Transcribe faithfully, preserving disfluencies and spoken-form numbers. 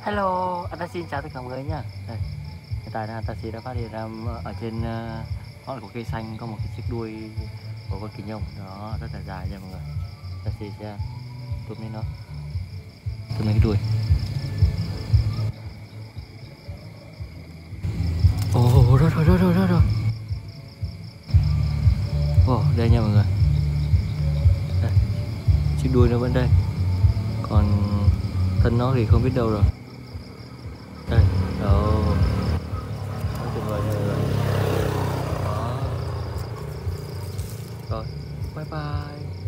Hello, anh ta xin chào tất cả mọi người nhá. Đây, hiện tại là Taxi đã phát hiện ra ở trên uh, ngọn của cây xanh có một cái chiếc đuôi của con kỳ nhung đó rất là dài nha mọi người. Taxi sẽ túm lên nó, túm lên cái đuôi. Ồ, oh, rồi rồi rồi rồi rồi rồi. Ồ, oh, đây nha mọi người. Đây, chiếc đuôi nó vẫn đây, còn thân nó thì không biết đâu rồi. Đây, đó. Rất tuyệt vời nha mọi người. Đó. Rồi, bye bye.